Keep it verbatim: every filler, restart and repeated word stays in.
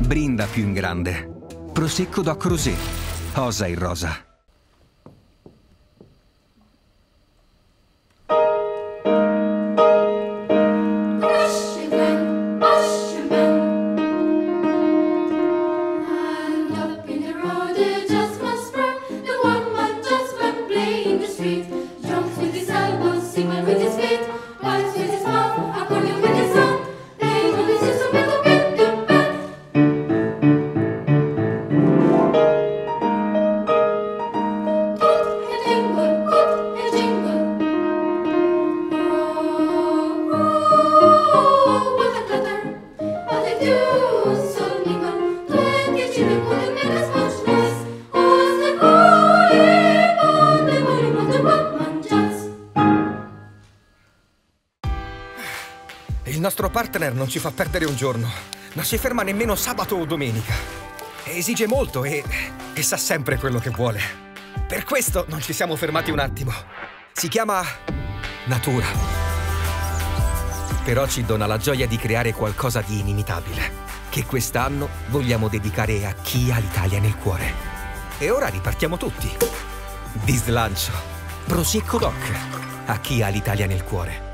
Brinda più in grande. Prosecco Doc Rosé. Osa il rosa. Il nostro partner non ci fa perdere un giorno, non si ferma nemmeno sabato o domenica. Esige molto e, e sa sempre quello che vuole. Per questo non ci siamo fermati un attimo. Si chiama natura. Però ci dona la gioia di creare qualcosa di inimitabile, che quest'anno vogliamo dedicare a chi ha l'Italia nel cuore. E ora ripartiamo tutti. Di slancio. Prosecco Doc. A chi ha l'Italia nel cuore.